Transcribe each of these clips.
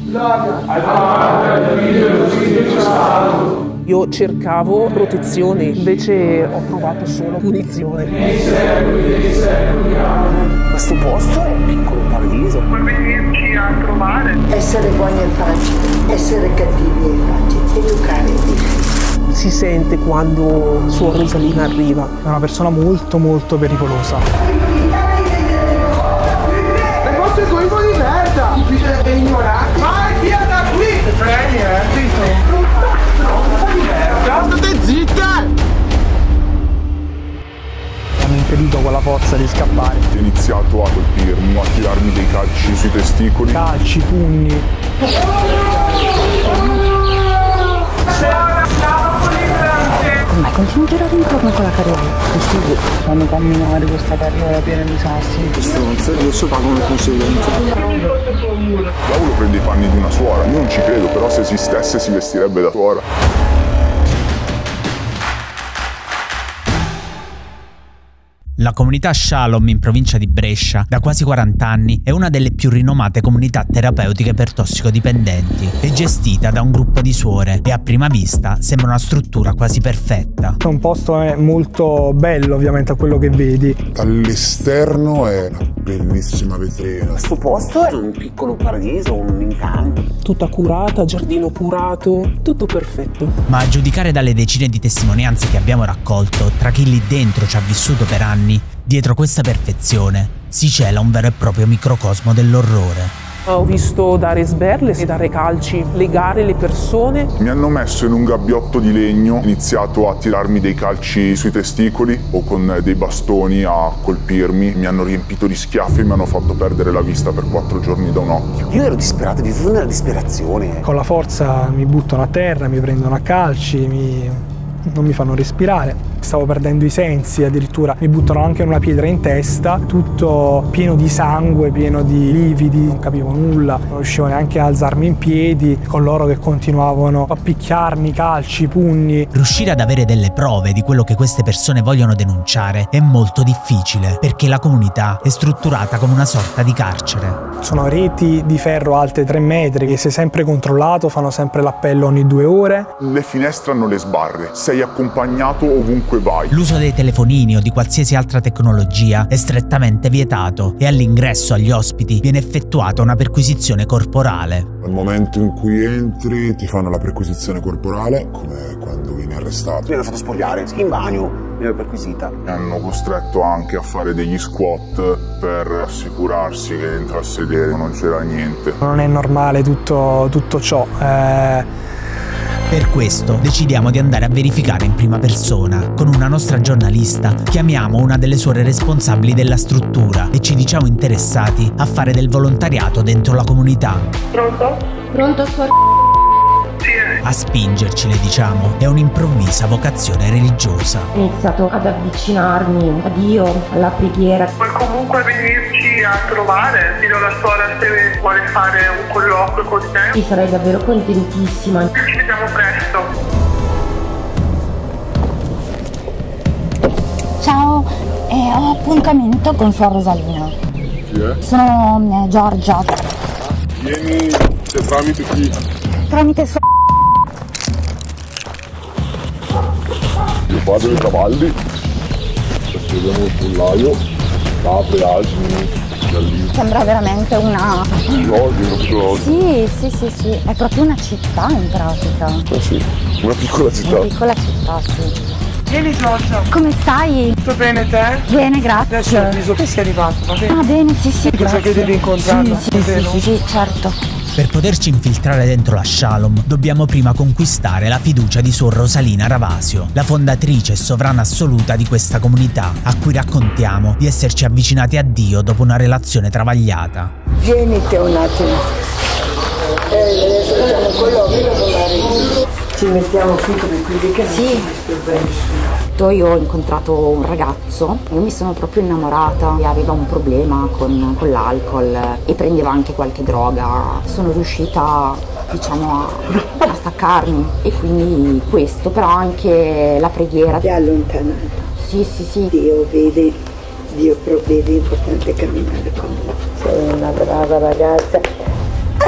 Io cercavo protezione, invece ho trovato solo punizione. Questo posto è un piccolo paradiso. Puoi venirci a trovare. Essere buoni e facili, essere cattivi e facili, educare è difficile. Si sente quando Suor Rosalina arriva. È una persona molto molto pericolosa. Le vostre coibo di merda! Siete ignoranti! Vai via da qui! Prendi, zitto! State zitte! Hanno impedito con la forza di scappare. Ha iniziato a colpirmi, a tirarmi dei calci sui testicoli. Calci, pugni. Ma continua a girare intorno con la carriola. Questi fanno camminare questa carriola piena di sassi. Queste stronze adesso pagano le conseguenze. Paolo prende i panni di una suora. Io non ci credo, però se esistesse si vestirebbe da suora. La comunità Shalom in provincia di Brescia da quasi 40 anni è una delle più rinomate comunità terapeutiche per tossicodipendenti. È gestita da un gruppo di suore e a prima vista sembra una struttura quasi perfetta. È un posto molto bello ovviamente a quello che vedi. Dall'esterno è una bellissima vetrina. Questo posto è un piccolo paradiso, un incanto. Tutta curata, giardino curato, tutto perfetto. Ma a giudicare dalle decine di testimonianze che abbiamo raccolto, tra chi lì dentro ci ha vissuto per anni, dietro questa perfezione si cela un vero e proprio microcosmo dell'orrore. Ho visto dare sberle e dare calci, legare le persone. Mi hanno messo in un gabbiotto di legno, ho iniziato a tirarmi dei calci sui testicoli o con dei bastoni a colpirmi. Mi hanno riempito di schiaffi e mi hanno fatto perdere la vista per 4 giorni da un occhio. Io ero disperato, vivevo nella disperazione. Con la forza mi buttano a terra, mi prendono a calci, non mi fanno respirare. Stavo perdendo i sensi, addirittura mi buttano anche una pietra in testa, tutto pieno di sangue, pieno di lividi, non capivo nulla, non riuscivo neanche a alzarmi in piedi, con loro che continuavano a picchiarmi, calci, pugni. Riuscire ad avere delle prove di quello che queste persone vogliono denunciare è molto difficile, perché la comunità è strutturata come una sorta di carcere. Sono reti di ferro alte 3 metri, che sei sempre controllato, fanno sempre l'appello ogni 2 ore. Le finestre hanno le sbarre, sei accompagnato ovunque vai. L'uso dei telefonini o di qualsiasi altra tecnologia è strettamente vietato e all'ingresso agli ospiti viene effettuata una perquisizione corporale. Nel momento in cui entri ti fanno la perquisizione corporale, come quando vieni arrestato. Mi hanno fatto spogliare in bagno, mi hanno perquisita. Mi hanno costretto anche a fare degli squat per assicurarsi che entro a sedere non c'era niente. Non è normale tutto ciò. Per questo decidiamo di andare a verificare in prima persona. Con una nostra giornalista chiamiamo una delle suore responsabili della struttura e ci diciamo interessati a fare del volontariato dentro la comunità. Pronto? Pronto, suor? A spingerci, le diciamo, è un'improvvisa vocazione religiosa. Ho iniziato ad avvicinarmi a Dio, alla preghiera. Puoi comunque venirci a trovare. Dillo alla suora se vuole fare un colloquio con te. Sì, sarei davvero contentissima. Ci vediamo presto. Ciao, ho appuntamento con Suor Rosalina. Chi è? Sono Giorgia. Vieni, tramite chi? Tramite Suor... Mio padre dei cavalli. Vediamo il pollaio. Capre, asini, galline. Sembra veramente una... Sì. Sì, è proprio una città in pratica. Sì, una piccola città. Una piccola città, sì. Vieni Giorgia. Come stai? Tutto bene te? Bene, grazie. Adesso ho avviso che sei arrivato, va bene? Ah, bene, sì, Cosa che devi incontrarla? Sì, certo. Per poterci infiltrare dentro la Shalom dobbiamo prima conquistare la fiducia di Suor Rosalina Ravasio, la fondatrice e sovrana assoluta di questa comunità, a cui raccontiamo di esserci avvicinati a Dio dopo una relazione travagliata. Vienite un attimo. Adesso facciamo un colloquio con la regina. Ci mettiamo qui come quelli che Sì. Io ho incontrato un ragazzo, io mi sono proprio innamorata, aveva un problema con l'alcol e prendeva anche qualche droga. Sono riuscita, diciamo, a staccarmi e quindi questo, però anche la preghiera. ti ha allontanato. Sì. Dio vede, Dio provvede, è importante camminare con lui. Sei una brava ragazza. Ai,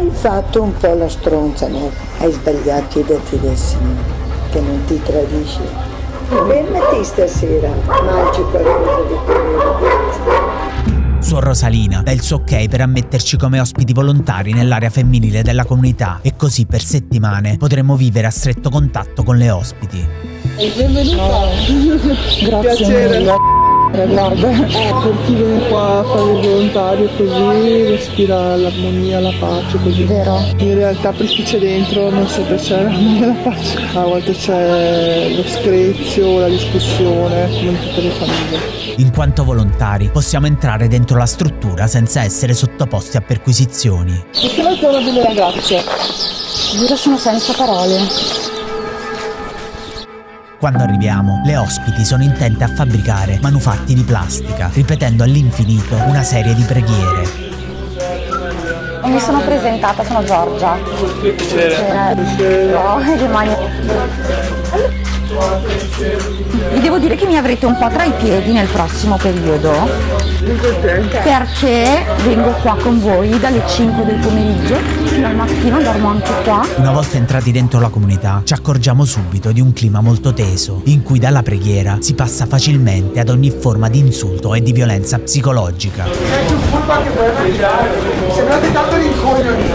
Hai fatto un po' la stronza, no? Hai sbagliato, chiediti del Signore che non ti tradisce. Fermati stasera, mangi qualcosa di più. Suor Rosalina dà il suo ok per ammetterci come ospiti volontari nell'area femminile della comunità e così per settimane potremo vivere a stretto contatto con le ospiti. Benvenuta. Grazie mille. Guarda, per chi viene qua a fare il volontario così respira l'armonia, la pace, così. Vero? In realtà per chi c'è dentro non sempre c'è l'armonia e la pace. A volte c'è lo screzio, la discussione, come in tutte le famiglie. In quanto volontari possiamo entrare dentro la struttura senza essere sottoposti a perquisizioni. Questa è una delle ragazze. Giuro sono senza parole. Quando arriviamo, le ospiti sono intente a fabbricare manufatti di plastica, ripetendo all'infinito una serie di preghiere. Mi sono presentata, sono Giorgia. Vi devo dire che mi avrete un po' tra i piedi nel prossimo periodo, perché vengo qua con voi dalle 5 del pomeriggio fino al mattino, dormo anche qua. Una volta entrati dentro la comunità, ci accorgiamo subito di un clima molto teso, in cui dalla preghiera si passa facilmente ad ogni forma di insulto e di violenza psicologica. Sei più furba che puoi mangiare. Sembrate tanto rincoglioni.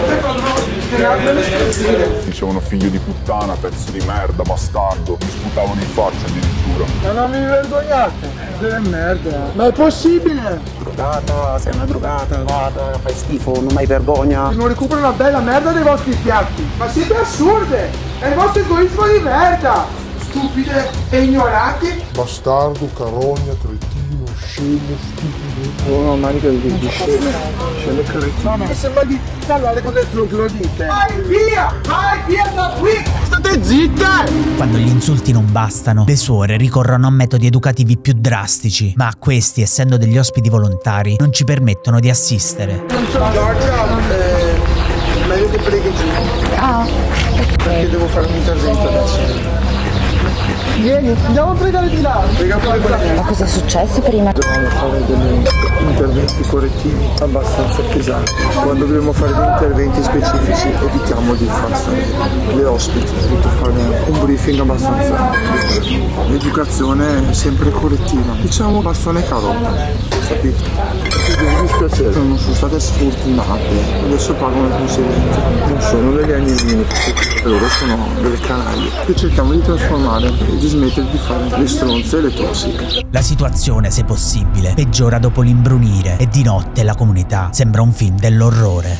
Dicevano figlio di puttana, pezzo di merda, bastardo. Mi sputavano in faccia addirittura. Ma non vi vergognate? Delle merda. Ma è possibile? Drogata, sei una drogata, guarda, fai schifo, non hai vergogna. Non recupero una bella merda dei vostri piatti. Ma siete assurde! È il vostro egoismo di merda! Stupide e ignoranti! Bastardo, carogna, cretino, scemo, stupido. Una manica di scemo. Scemo cretino. Mi sembra di parlare con le troglodite. Vai via da qui! State zitte! Quando gli insulti non bastano, le suore ricorrono a metodi educativi più drastici, ma questi, essendo degli ospiti volontari, non ci permettono di assistere. Giorgia, meglio che preghi giù. Perché devo fare un intervento adesso. Vieni, andiamo a pregare di là. Prega pure con me. Ma cosa è successo prima? Dobbiamo fare degli interventi correttivi abbastanza pesanti. Quando dobbiamo fare degli interventi specifici evitiamo di far stare le ospiti, dobbiamo fare un briefing abbastanza. L'educazione è sempre correttiva. Diciamo bastone carota, capito? Mi dispiace, non sono state sfortunate, adesso pagano le conseguenze. Non sono degli animini, loro sono delle canaglie che cerchiamo di trasformare e di smettere di fare le stronze e le tossiche. La situazione, se possibile, peggiora dopo l'imbrunire e di notte la comunità sembra un film dell'orrore.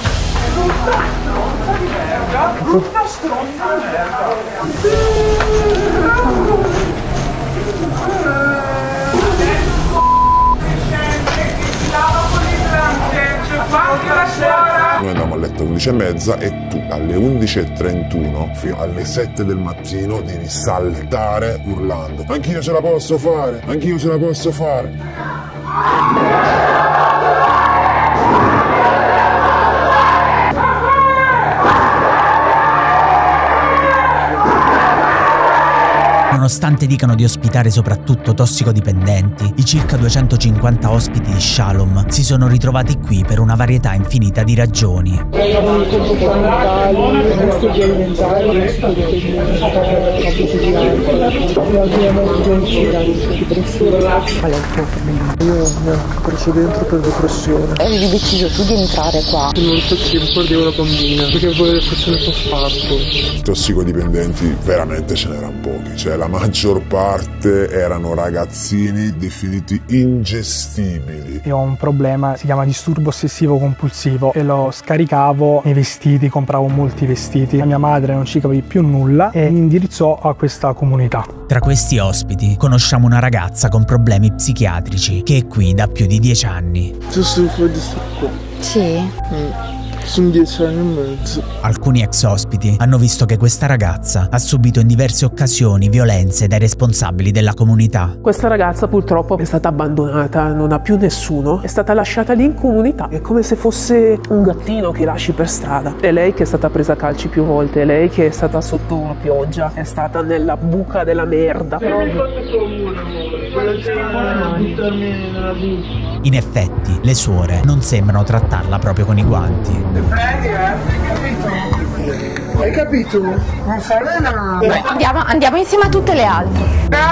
Brutta stronza merda! Noi andiamo a letto alle 11:30 e tu alle 11:31 fino alle 7 del mattino devi saltare urlando. Anch'io ce la posso fare, anch'io ce la posso fare. Nonostante dicano di ospitare soprattutto tossicodipendenti, i circa 250 ospiti di Shalom si sono ritrovati qui per una varietà infinita di ragioni. Comportamentali, disturbi alimentari, Qual è il tuo problema? Io mi ho preso dentro per depressione. Avevi deciso tu di entrare qua. Non so che ricordevo una bambina, perché volevo depressione postparto. Tossicodipendenti veramente ce n'erano pochi, cioè la maggior parte erano ragazzini definiti ingestibili. Io ho un problema, si chiama disturbo ossessivo compulsivo e lo scaricavo nei vestiti, compravo molti vestiti. La mia madre non ci capiva più nulla e mi indirizzò a questa comunità. Tra questi ospiti conosciamo una ragazza con problemi psichiatrici che è qui da più di 10 anni. Tu soffro di stacco. Sì? Sono 10 anni e mezzo. Alcuni ex ospiti hanno visto che questa ragazza ha subito in diverse occasioni violenze dai responsabili della comunità. Questa ragazza purtroppo è stata abbandonata, non ha più nessuno, è stata lasciata lì in comunità. È come se fosse un gattino che lasci per strada. È lei che è stata presa a calci più volte, è lei che è stata sotto una pioggia, è stata nella buca della merda. In effetti, le suore non sembrano trattarla proprio con i guanti. Ti prendi, capito? Hai capito? Non fare una... Andiamo insieme a tutte le altre.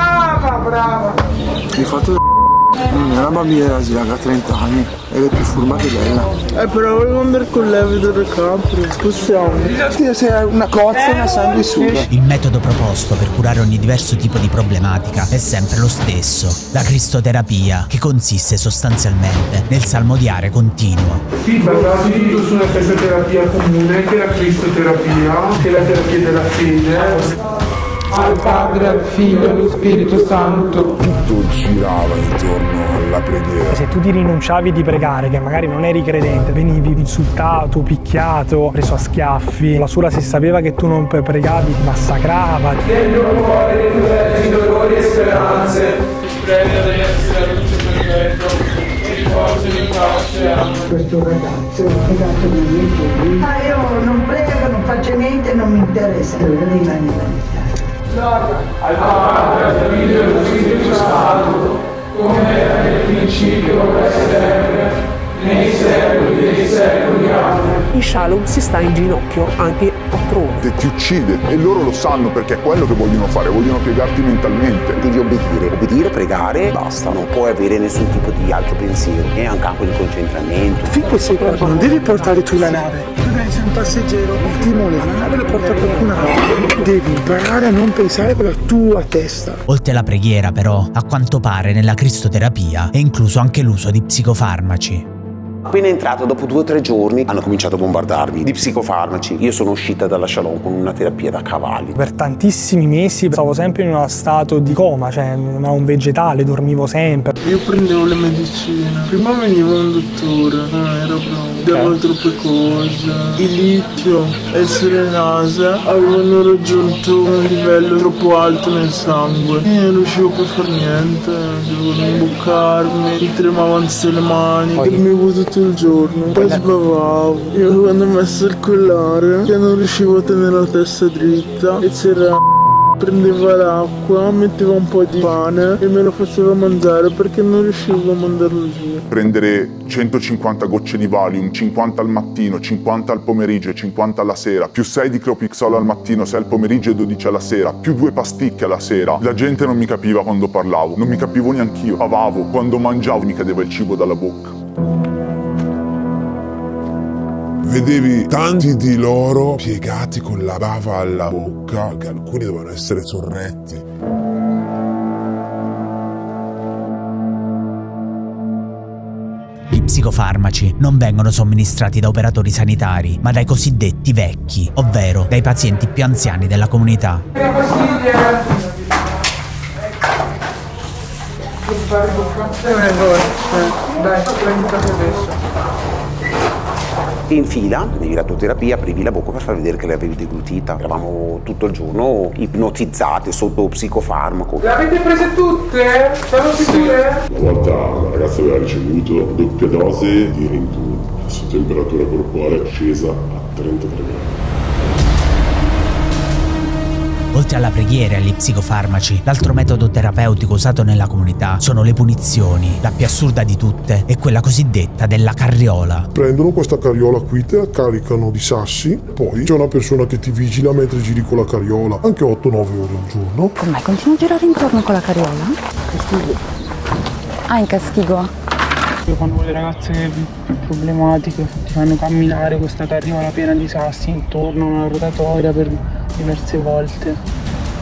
Brava! Mi fate non è una bambina asiatica, ha 30 anni ed è più furba che bella. Però volevo andare con lei a vedere Capri. Possiamo. Sei una cozza e una sanguisuga. Il metodo proposto per curare ogni diverso tipo di problematica è sempre lo stesso: la cristoterapia, che consiste sostanzialmente nel salmodiare continuo. Sì, basato tutto su una cristoterapia comune, che è la cristoterapia, che è la terapia della fede. Al Padre, al Figlio e allo Spirito Santo. Tutto girava intorno alla preghiera. Se tu ti rinunciavi di pregare, che magari non eri credente, venivi insultato, picchiato, preso a schiaffi. La suora, se sapeva che tu non pregavi, ti massacrava. Nel mio cuore dei tuoi dolori e speranze, prega di essere la luce perfetto, ci riposo in pace. Questo ragazzo è dato dai miei figli. Io non prego, non faccio niente, non mi interessa. Rimani. Al Padre, al Figlio e allo Spirito Santo, come era nel principio, ora e sempre, nei secoli dei secoli. Amen. In Shalom si sta in ginocchio anche 4 ore. Ti uccide e loro lo sanno perché è quello che vogliono fare, vogliono piegarti mentalmente. Devi obbedire, pregare, basta, non puoi avere nessun tipo di altro pensiero, è un campo di concentramento. Finché sei qua, non devi portare tu la nave. Tu devi essere un passeggero, il timone, la nave la porta qualcun altro. Devi imparare a non pensare con la tua testa. Oltre alla preghiera, però, a quanto pare nella cristoterapia è incluso anche l'uso di psicofarmaci. Appena entrato, dopo 2 o 3 giorni, hanno cominciato a bombardarmi di psicofarmaci. Io sono uscita dalla Shalom con una terapia da cavalli. Per tantissimi mesi stavo sempre in uno stato di coma, cioè non ero un vegetale, dormivo sempre. Io prendevo le medicine. Prima veniva un dottore, non era bravo. Dava troppe cose. Il litio e il serenase avevano raggiunto un livello troppo alto nel sangue. Io non riuscivo più a fare niente, dovevo imboccarmi, mi tremavano le mani, dormivo tutto il giorno, poi sbavavo. Io quando ho messo il collare, che non riuscivo a tenere la testa dritta, e c'era prendeva l'acqua, metteva un po' di pane e me lo faceva mangiare perché non riuscivo a mandarlo giù. Prendere 150 gocce di Valium, 50 al mattino, 50 al pomeriggio e 50 alla sera, più 6 di Clopixol al mattino, 6 al pomeriggio e 12 alla sera, più 2 pasticche alla sera. La gente non mi capiva quando parlavo, non mi capivo neanch'io. Bavavo, quando mangiavo mi cadeva il cibo dalla bocca. Vedevi tanti di loro piegati con la bava alla bocca, che alcuni dovevano essere sorretti. Gli psicofarmaci non vengono somministrati da operatori sanitari, ma dai cosiddetti vecchi, ovvero dai pazienti più anziani della comunità. Dai, prenditi adesso. In fila, prendevi la tua terapia, aprivi la bocca per far vedere che l'avevi deglutita. Eravamo tutto il giorno ipnotizzati sotto psicofarmaco. Le avete prese tutte? Sono sicure? Una volta la ragazza aveva ricevuto doppia dose di Rintu, la sua temperatura corporale è scesa a 33 gradi. Oltre alla preghiera e agli psicofarmaci, l'altro metodo terapeutico usato nella comunità sono le punizioni. La più assurda di tutte è quella cosiddetta della carriola. Prendono questa carriola qui, te la caricano di sassi, poi c'è una persona che ti vigila mentre giri con la carriola, anche 8-9 ore al giorno. Come continui a girare intorno con la carriola? Castigo. Ah, in castigo. Quando le ragazze più problematiche ti fanno camminare questa carriola piena di sassi intorno a una rotatoria per diverse volte.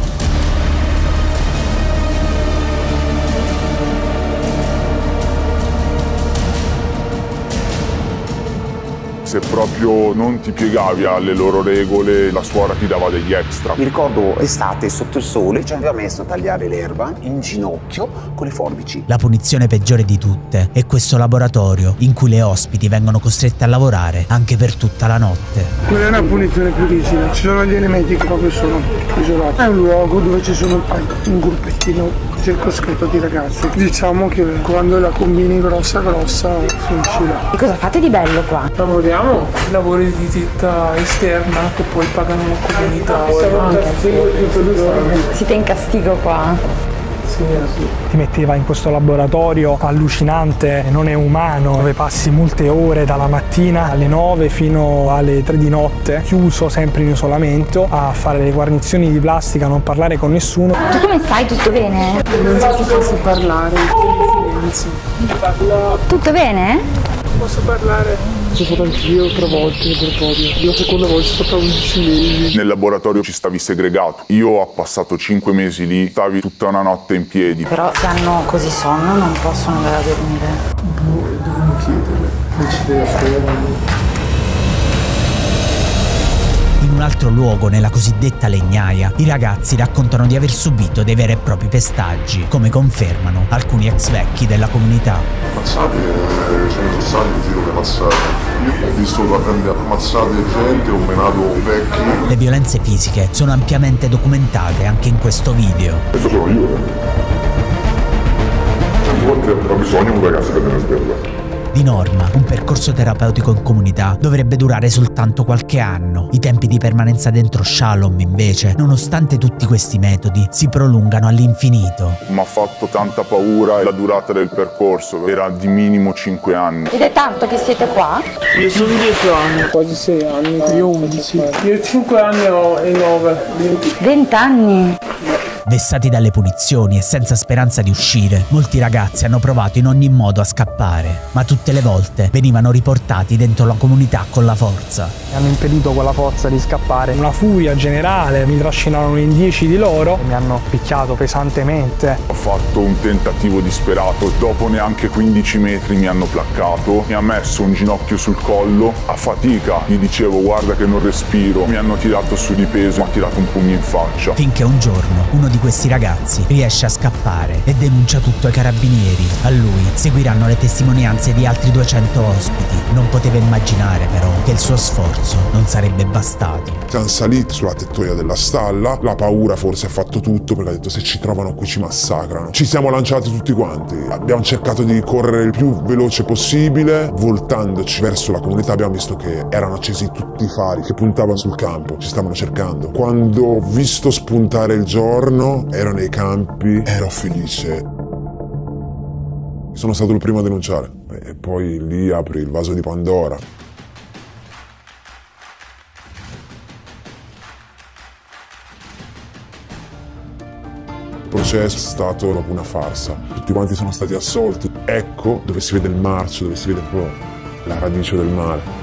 Se proprio non ti piegavi alle loro regole, la suora ti dava degli extra. Mi ricordo estate sotto il sole, ci aveva messo a tagliare l'erba in ginocchio con le forbici. La punizione peggiore di tutte è questo laboratorio in cui le ospiti vengono costrette a lavorare anche per tutta la notte. Quella è una punizione più rigida, ci sono gli elementi che proprio sono isolati. È un luogo dove ci sono un gruppettino circoscritto di ragazzi. Diciamo che quando la combini grossa finisci là. E cosa fate di bello qua? Lavoriamo lavori di ditta esterna che poi pagano la comunità. Siete in castigo qua? Ti metteva in questo laboratorio allucinante, non è umano, dove passi molte ore dalla mattina alle 9 fino alle 3 di notte, chiuso sempre in isolamento, a fare le guarnizioni di plastica, a non parlare con nessuno. Tu come stai? Tutto bene? Non so se posso parlare, silenzio. Tutto bene? Posso parlare? Sono stato anch'io 3 volte in laboratorio. La seconda volta sono stato 11 mesi. Nel laboratorio ci stavi segregato. Io ho passato 5 mesi lì, stavi tutta una notte in piedi. Però se hanno così sonno non possono andare a dormire. Dobbiamo chiedere. Non ci deve fare. In un altro luogo, nella cosiddetta legnaia, i ragazzi raccontano di aver subito dei veri e propri pestaggi, come confermano alcuni ex vecchi della comunità. Ammazzate, ce ne sono stati in giro le mazzate. Io ho visto prendere ammazzate gente, ho menato vecchi. Le violenze fisiche sono ampiamente documentate anche in questo video. Questo sono io. A volte ho bisogno di un ragazzo per tenere sberla. Di norma, un percorso terapeutico in comunità dovrebbe durare soltanto qualche anno. I tempi di permanenza dentro Shalom, invece, nonostante tutti questi metodi, si prolungano all'infinito. Mi ha fatto tanta paura la durata del percorso, era di minimo 5 anni. Ed è tanto che siete qua? Io sono 10 anni, quasi 6 anni, io 11. Io 5 anni e 9, 20. 20 anni? Vessati dalle punizioni e senza speranza di uscire, molti ragazzi hanno provato in ogni modo a scappare, ma tutte le volte venivano riportati dentro la comunità con la forza. Mi hanno impedito con la forza di scappare. Una furia generale, mi trascinarono in 10 di loro e mi hanno picchiato pesantemente. Ho fatto un tentativo disperato, dopo neanche 15 metri mi hanno placcato, mi ha messo un ginocchio sul collo, a fatica gli dicevo guarda che non respiro, mi hanno tirato su di peso, mi ha tirato un pugno in faccia. Finché un giorno uno di questi ragazzi riesce a scappare e denuncia tutto ai carabinieri. A lui seguiranno le testimonianze di altri 200 ospiti. Non poteva immaginare però che il suo sforzo non sarebbe bastato. Siamo saliti sulla tettoia della stalla, la paura forse ha fatto tutto perché ha detto se ci trovano qui ci massacrano. Ci siamo lanciati tutti quanti, abbiamo cercato di correre il più veloce possibile, voltandoci verso la comunità abbiamo visto che erano accesi tutti i fari che puntavano sul campo, ci stavano cercando. Quando ho visto spuntare il giorno, ero nei campi, ero felice. Sono stato il primo a denunciare e poi lì apri il vaso di Pandora. Il processo è stato proprio una farsa. Tutti quanti sono stati assolti. Ecco dove si vede il marcio, dove si vede proprio la radice del male.